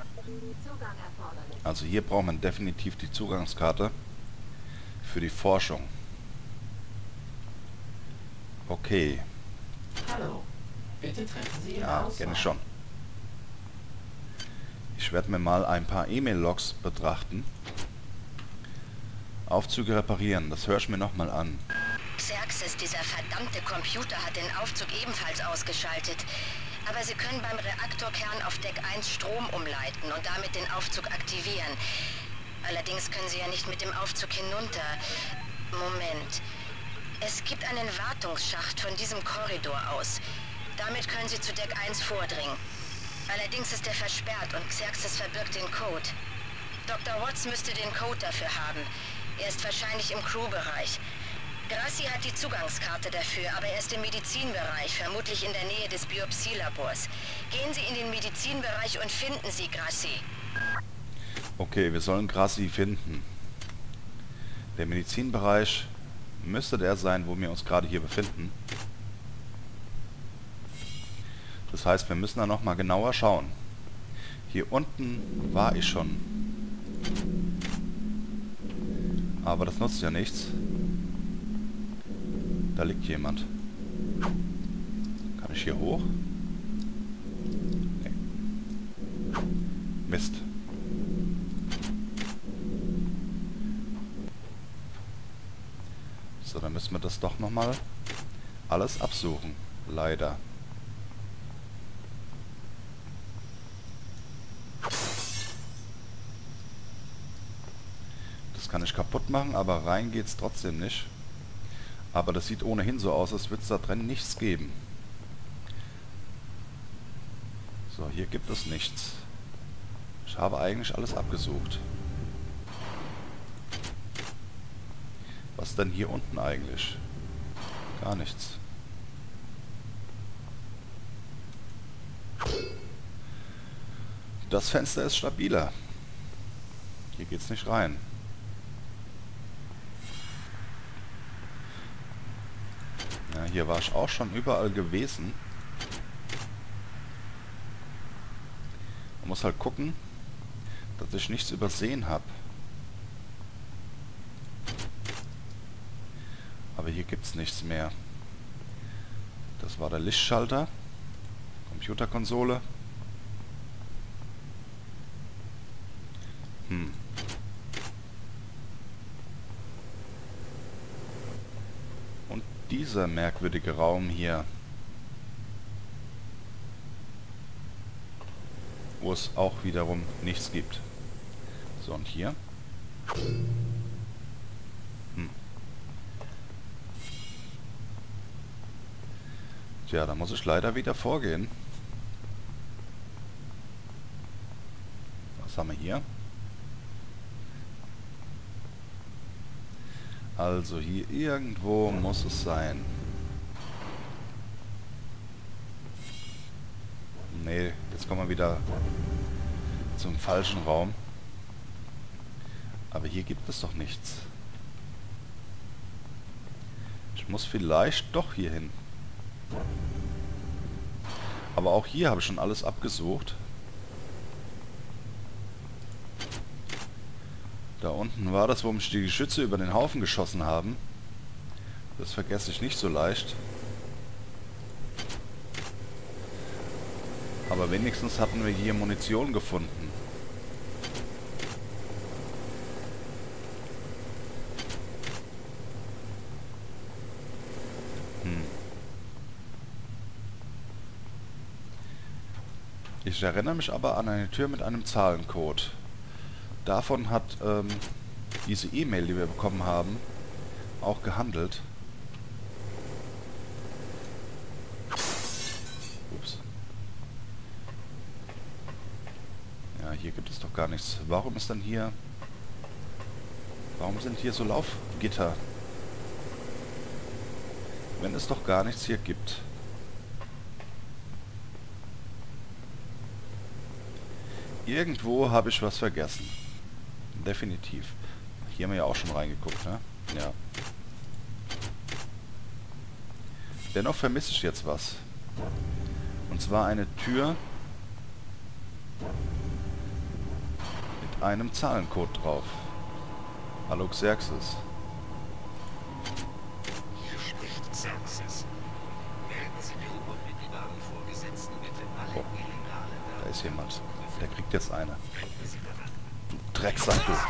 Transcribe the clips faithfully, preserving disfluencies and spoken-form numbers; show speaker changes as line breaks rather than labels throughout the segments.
Also hier braucht man definitiv die Zugangskarte für die Forschung. Okay.
Hallo, bitte treffen Sie Ihre
Ja,
Auswahl.
kenne ich schon. Ich werde mir mal ein paar E-Mail-Logs betrachten. Aufzüge reparieren, das höre ich mir nochmal an.
Xerxes, dieser verdammte Computer, hat den Aufzug ebenfalls ausgeschaltet. Aber Sie können beim Reaktorkern auf Deck eins Strom umleiten und damit den Aufzug aktivieren. Allerdings können Sie ja nicht mit dem Aufzug hinunter. Moment. Es gibt einen Wartungsschacht von diesem Korridor aus. Damit können Sie zu Deck eins vordringen. Allerdings ist er versperrt und Xerxes verbirgt den Code. Doktor Watts müsste den Code dafür haben. Er ist wahrscheinlich im Crew-Bereich. Grassi hat die Zugangskarte dafür, aber er ist im Medizinbereich, vermutlich in der Nähe des Biopsielabors. Gehen Sie in den Medizinbereich und finden Sie Grassi.
Okay, wir sollen Grassi finden. Der Medizinbereich müsste der sein, wo wir uns gerade hier befinden. Das heißt, wir müssen da nochmal genauer schauen. Hier unten war ich schon. Aber das nutzt ja nichts. Da liegt jemand. Kann ich hier hoch? Nee. Mist. So, dann müssen wir das doch nochmal alles absuchen. Leider. Das kann ich kaputt machen, aber rein geht's trotzdem nicht. Aber das sieht ohnehin so aus, als würde es da drin nichts geben. So, hier gibt es nichts. Ich habe eigentlich alles abgesucht. Was denn hier unten eigentlich? Gar nichts. Das Fenster ist stabiler. Hier geht's nicht rein. Ja, hier war ich auch schon überall gewesen. Man muss halt gucken, dass ich nichts übersehen habe. Aber hier gibt es nichts mehr. Das war der Lichtschalter. Computerkonsole. Hm. Und dieser merkwürdige Raum hier, wo es auch wiederum nichts gibt. So, und hier? Hm. Tja, da muss ich leider wieder vorgehen. Was haben wir hier? Also hier irgendwo muss es sein. Nee, jetzt kommen wir wieder zum falschen Raum. Aber hier gibt es doch nichts. Ich muss vielleicht doch hier hin. Aber auch hier habe ich schon alles abgesucht. Da unten war das, wo mich die Geschütze über den Haufen geschossen haben. Das vergesse ich nicht so leicht. Aber wenigstens hatten wir hier Munition gefunden. Hm. Ich erinnere mich aber an eine Tür mit einem Zahlencode. Davon hat ähm, diese E-Mail, die wir bekommen haben, auch gehandelt. Ups. Ja, hier gibt es doch gar nichts. Warum ist dann hier... Warum sind hier so Laufgitter? Wenn es doch gar nichts hier gibt. Irgendwo habe ich was vergessen. Definitiv. Hier haben wir ja auch schon reingeguckt, ne? Ja. Dennoch vermisse ich jetzt was. Und zwar eine Tür mit einem Zahlencode drauf. Hallo Xerxes.
Hier spricht Xerxes. Melden Sie mir unmittelbaren Vorgesetzten bitte alle illegalen
Da ist jemand. Der kriegt jetzt eine.
Denken Sie daran.
Du Drecksack, du.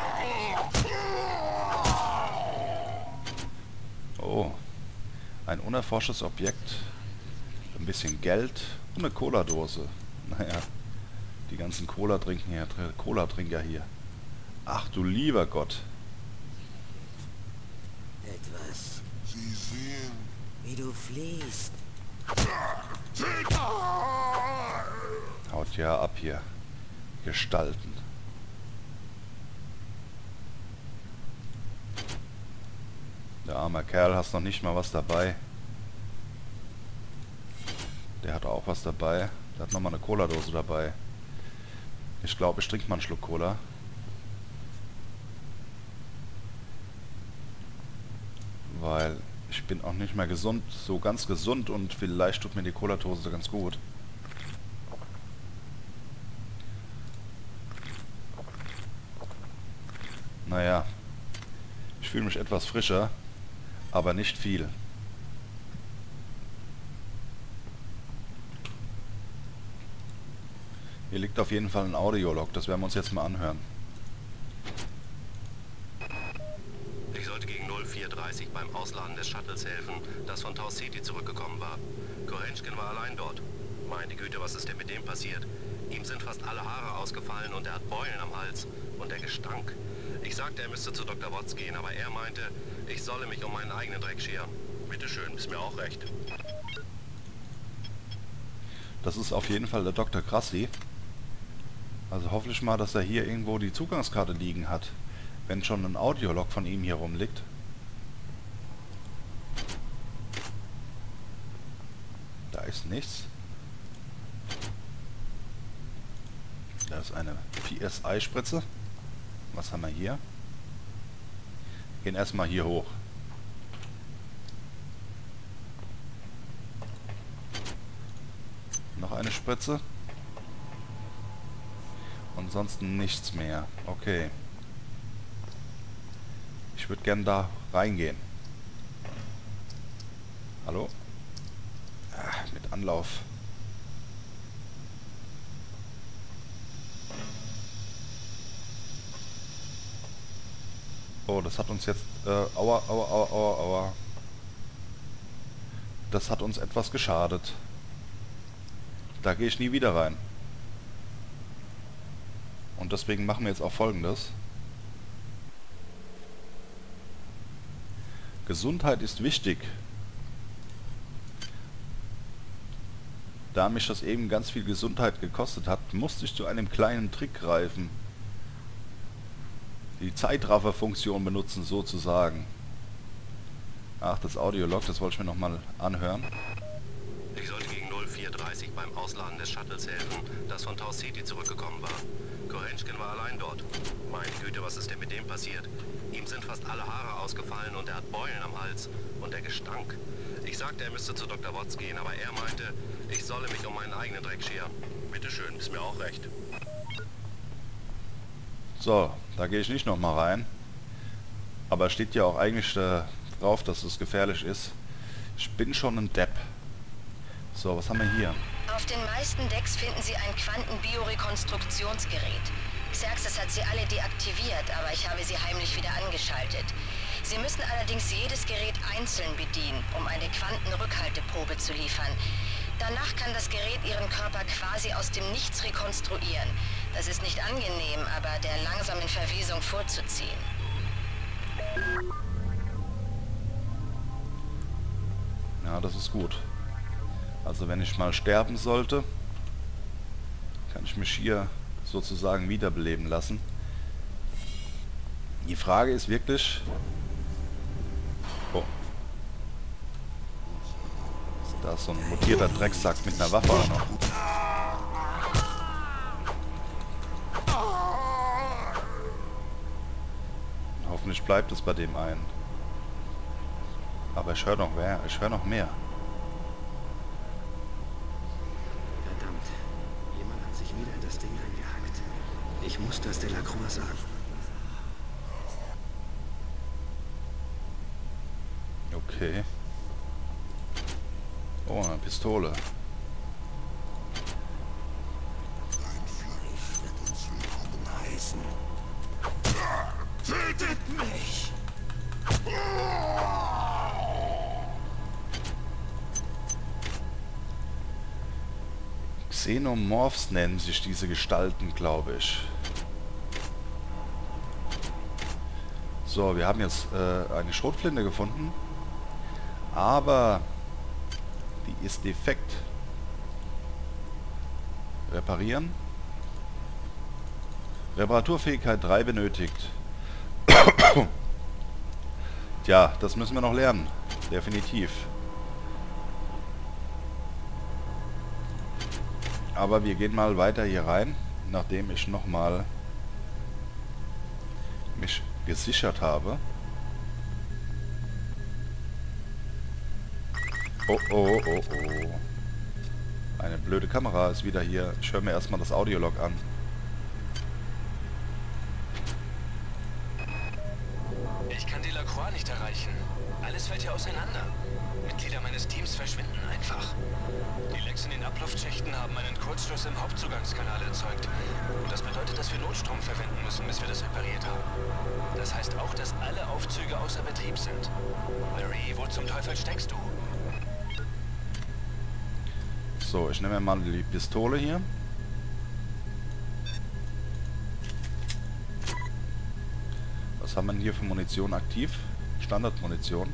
Oh. Ein unerforschtes Objekt. Ein bisschen Geld und eine Cola-Dose. Naja. Die ganzen Cola-Trinken hier. Cola-Trinker hier. Ach du lieber Gott.
Etwas,
Sie sehen.
wie du fliehst.
Haut ja ab hier. Gestalten. Der arme Kerl, hast noch nicht mal was dabei. Der hat auch was dabei. Der hat nochmal eine Cola-Dose dabei. Ich glaube, ich trinke mal einen Schluck Cola. Weil ich bin auch nicht mehr gesund, so ganz gesund und vielleicht tut mir die Cola-Dose ganz gut. Naja, ich fühle mich etwas frischer, aber nicht viel. Hier liegt auf jeden Fall ein Audiolog, das werden wir uns jetzt mal anhören.
Ich sollte gegen null vier dreißig beim Ausladen des Shuttles helfen, das von Tau City zurückgekommen war. Korenschkin war allein dort. Meine Güte, was ist denn mit dem passiert? Ihm sind fast alle Haare ausgefallen und er hat Beulen am Hals. Und der Gestank. Ich sagte, er müsste zu Doktor Watts gehen, aber er meinte, ich solle mich um meinen eigenen Dreck scheren. Bitteschön, ist mir auch recht.
Das ist auf jeden Fall der Doktor Grassi. Also hoffe ich mal, dass er hier irgendwo die Zugangskarte liegen hat. Wenn schon ein Audiolog von ihm hier rumliegt. Da ist nichts. Da ist eine P S I-Spritze. Was haben wir hier? Gehen erstmal hier hoch. Noch eine Spritze. Ansonsten nichts mehr. Okay. Ich würde gerne da reingehen. Hallo? Ah, mit Anlauf. Oh, das hat uns jetzt... Äh, aua, aua, aua, aua, aua. Das hat uns etwas geschadet. Da gehe ich nie wieder rein. Und deswegen machen wir jetzt auch Folgendes. Gesundheit ist wichtig. Da mich das eben ganz viel Gesundheit gekostet hat, musste ich zu einem kleinen Trick greifen. Die Zeitraffer-Funktion benutzen sozusagen. Ach, das Audiolog, das wollte ich mir nochmal anhören.
Ich sollte gegen null vier dreißig beim Ausladen des Shuttles helfen, das von Tau City zurückgekommen war. Korenschkin war allein dort. Meine Güte, was ist denn mit dem passiert? Ihm sind fast alle Haare ausgefallen und er hat Beulen am Hals. Und der Gestank. Ich sagte, er müsste zu Doktor Watts gehen, aber er meinte, ich solle mich um meinen eigenen Dreck scheren. Bitteschön, ist mir auch recht.
So, da gehe ich nicht nochmal rein. Aber steht ja auch eigentlich äh, drauf, dass es gefährlich ist. Ich bin schon ein Depp. So, was haben wir hier?
Auf den meisten Decks finden Sie ein Quantenbiorekonstruktionsgerät. Xerxes hat sie alle deaktiviert, aber ich habe sie heimlich wieder angeschaltet. Sie müssen allerdings jedes Gerät einzeln bedienen, um eine Quantenrückhalteprobe zu liefern. Danach kann das Gerät Ihren Körper quasi aus dem Nichts rekonstruieren. Das ist nicht angenehm, aber der langsamen Verwesung vorzuziehen.
Ja, das ist gut. Also wenn ich mal sterben sollte, kann ich mich hier sozusagen wiederbeleben lassen. Die Frage ist wirklich... Oh. Da ist so ein mutierter Drecksack mit einer Waffe auch noch. Hoffentlich bleibt es bei dem einen. Aber ich höre noch mehr. Ich höre noch mehr.
Verdammt. Jemand hat sich wieder in das Ding reingehackt. Ich Ich muss das Delacroix sagen.
Okay. Oh, eine Pistole.
Dein Fleisch wird uns willkommen heißen. Tötet mich!
Xenomorphs nennen sich diese Gestalten, glaube ich. So, wir haben jetzt äh, eine Schrotflinte gefunden. Aber die ist defekt. Reparieren. Reparaturfähigkeit drei benötigt. Tja, das müssen wir noch lernen. Definitiv. Aber wir gehen mal weiter hier rein, nachdem ich nochmal mich gesichert habe. Oh, oh, oh, oh. Eine blöde Kamera ist wieder hier. Ich höre mir erstmal das Audiolog an.
Ich kann Delacroix nicht erreichen. Alles fällt hier auseinander. Mitglieder meines Teams verschwinden einfach. Die Lecks in den Abluftschächten haben einen Kurzschluss im Hauptzugangskanal erzeugt. Und das bedeutet, dass wir Notstrom verwenden müssen, bis wir das repariert haben. Das heißt auch, dass alle Aufzüge außer Betrieb sind. Larry, wo zum Teufel steckst du?
So, ich nehme mal die Pistole hier. Was haben wir denn hier für Munition aktiv? Standardmunition.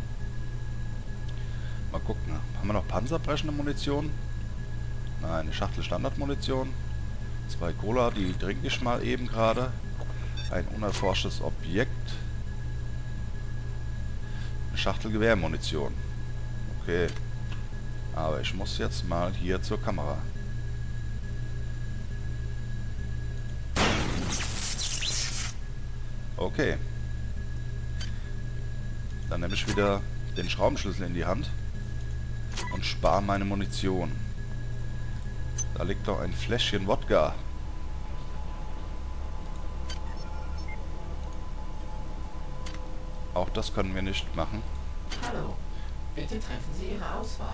Mal gucken. Haben wir noch panzerbrechende Munition? Nein, eine Schachtel Standardmunition. Zwei Cola, die trinke ich mal eben gerade. Ein unerforschtes Objekt. Eine Schachtel Gewehrmunition. Okay. Aber ich muss jetzt mal hier zur Kamera. Okay. Dann nehme ich wieder den Schraubenschlüssel in die Hand und spare meine Munition. Da liegt doch ein Fläschchen Wodka. Auch das können wir nicht machen.
Hallo, bitte treffen Sie Ihre Auswahl.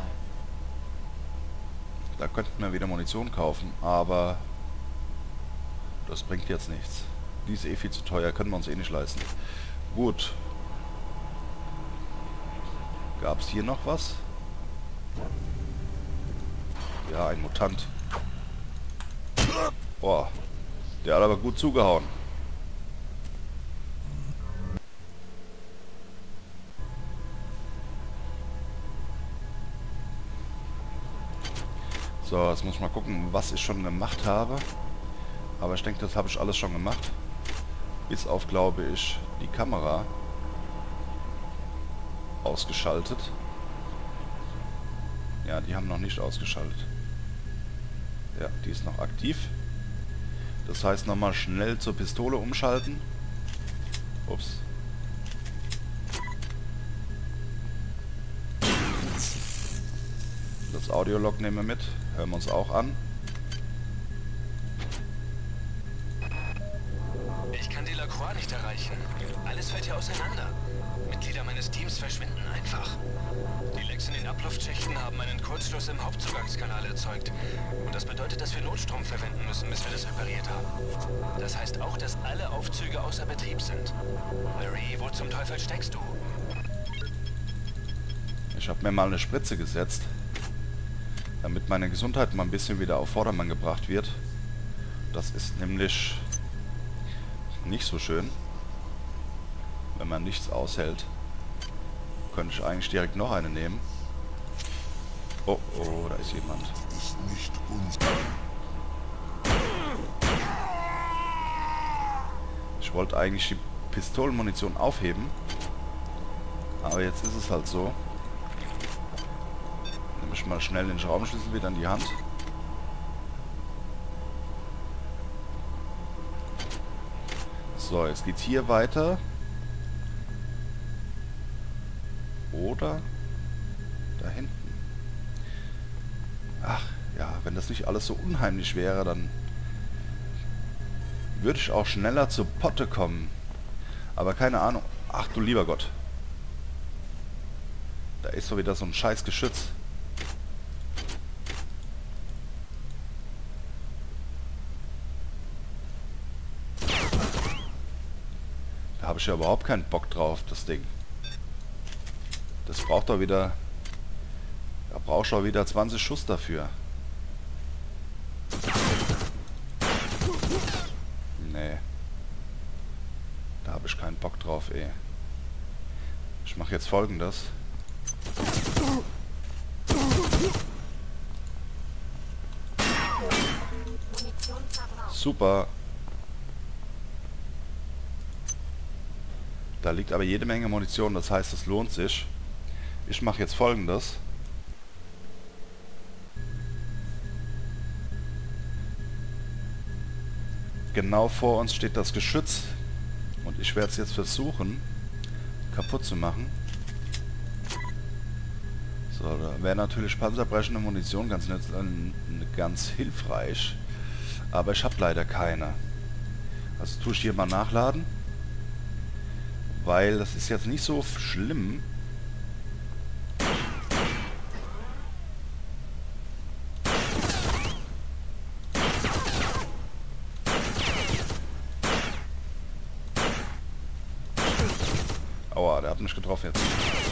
Da könnten wir wieder Munition kaufen, aber das bringt jetzt nichts. Die ist eh viel zu teuer, können wir uns eh nicht leisten. Gut. Gab es hier noch was? Ja, ein Mutant. Boah, der hat aber gut zugehauen. So, jetzt muss ich mal gucken, was ich schon gemacht habe. Aber ich denke, das habe ich alles schon gemacht. Bis auf, glaube ich, die Kamera ausgeschaltet. Ja, die haben noch nicht ausgeschaltet. Ja, die ist noch aktiv. Das heißt, nochmal schnell zur Pistole umschalten. Ups. Das Audiolog nehmen wir mit. Hören wir uns auch an.
Ich kann Delacroix nicht erreichen. Alles fällt hier auseinander. Mitglieder meines Teams verschwinden einfach. Die Lecks in den Abluftschächten haben einen Kurzschluss im Hauptzugangskanal erzeugt. Und das bedeutet, dass wir Notstrom verwenden müssen, bis wir das repariert haben. Das heißt auch, dass alle Aufzüge außer Betrieb sind. Larry, wo zum Teufel steckst du?
Ich habe mir mal eine Spritze gesetzt, damit meine Gesundheit mal ein bisschen wieder auf Vordermann gebracht wird. Das ist nämlich nicht so schön, wenn man nichts aushält. Könnte ich eigentlich direkt noch eine nehmen. Oh, oh, da ist jemand.
Ist nicht uns.
Ich wollte eigentlich die Pistolenmunition aufheben, aber jetzt ist es halt so. Nehme ich mal schnell den Schraubenschlüssel wieder in die Hand. So, jetzt geht's hier weiter. Oder da hinten. Ach, ja, wenn das nicht alles so unheimlich wäre, dann würde ich auch schneller zu Potte kommen. Aber keine Ahnung. Ach du lieber Gott. Da ist so wieder so ein scheiß Geschütz. Da habe ich ja überhaupt keinen Bock drauf, das Ding. Das braucht doch wieder... Da brauchst du auch wieder zwanzig Schuss dafür. Nee. Da habe ich keinen Bock drauf, ey. Ich mache jetzt Folgendes. Super. Da liegt aber jede Menge Munition, das heißt, es lohnt sich. Ich mache jetzt Folgendes. Genau vor uns steht das Geschütz. Und ich werde es jetzt versuchen, kaputt zu machen. So, da wäre natürlich panzerbrechende Munition ganz, nütz, äh, ganz hilfreich. Aber ich habe leider keine. Also tue ich hier mal nachladen. Weil das ist jetzt nicht so schlimm. Aua, der hat mich getroffen jetzt.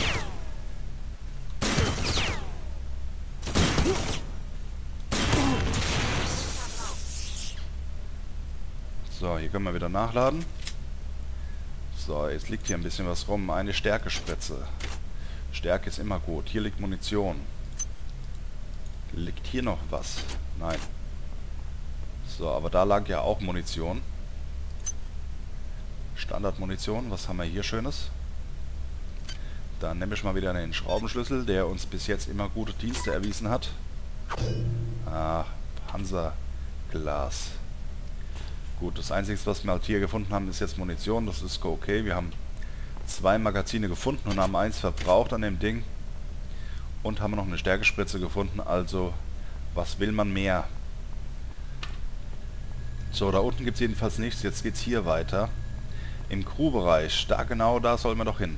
So, hier können wir wieder nachladen. So, jetzt liegt hier ein bisschen was rum. Eine Stärkespritze. Stärke ist immer gut. Hier liegt Munition. Liegt hier noch was? Nein. So, aber da lag ja auch Munition. Standardmunition. Was haben wir hier Schönes? Dann nehme ich mal wieder den Schraubenschlüssel, der uns bis jetzt immer gute Dienste erwiesen hat. Ah, Panzerglas. Gut, das Einzige, was wir halt hier gefunden haben, ist jetzt Munition. Das ist okay. Wir haben zwei Magazine gefunden und haben eins verbraucht an dem Ding. Und haben noch eine Stärkespritze gefunden. Also, was will man mehr? So, da unten gibt es jedenfalls nichts. Jetzt geht es hier weiter. Im Crew-Bereich. Da genau, da sollen wir doch hin.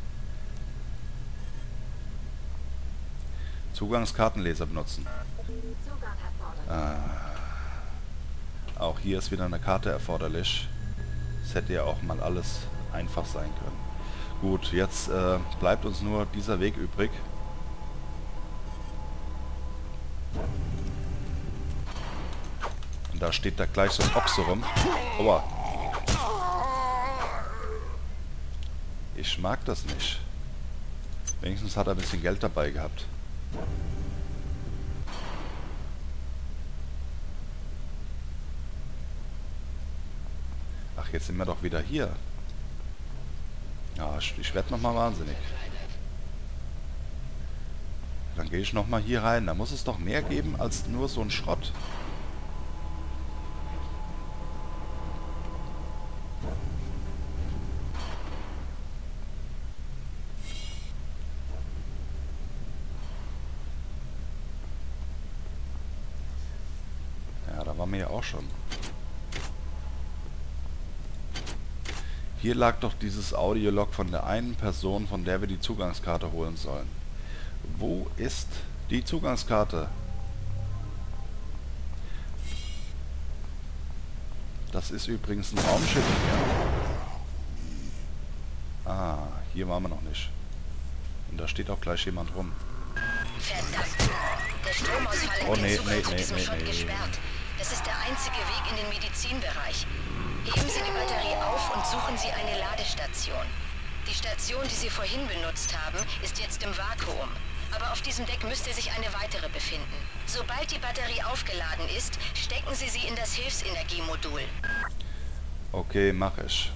Zugangskartenleser benutzen. Ah. Auch hier ist wieder eine Karte erforderlich. Das hätte ja auch mal alles einfach sein können. Gut, jetzt äh, bleibt uns nur dieser Weg übrig. Und da steht da gleich so ein Ochse rum. Aua. Ich mag das nicht. Wenigstens hat er ein bisschen Geld dabei gehabt. Ach, jetzt sind wir doch wieder hier. Ja, ich, ich werde nochmal wahnsinnig. Dann gehe ich nochmal hier rein. Da muss es doch mehr geben als nur so ein Schrott. Ja, da waren wir ja auch schon. Hier lag doch dieses Audiolog von der einen Person, von der wir die Zugangskarte holen sollen. Wo ist die Zugangskarte? Das ist übrigens ein Raumschiff. Ah, hier waren wir noch nicht. Und da steht auch gleich jemand rum.
Verdammt. Der Stromausfall
Oh,
hat
nee,
den Zugang
nee,
zu
nee,
diesem
nee,
Schott
nee.
gesperrt. Das ist der einzige Weg in den Medizinbereich. Heben Sie die Batterie auf und suchen Sie eine Ladestation. Die Station, die Sie vorhin benutzt haben, ist jetzt im Vakuum. Aber auf diesem Deck müsste sich eine weitere befinden. Sobald die Batterie aufgeladen ist, stecken Sie sie in das Hilfsenergiemodul.
Okay, mach ich.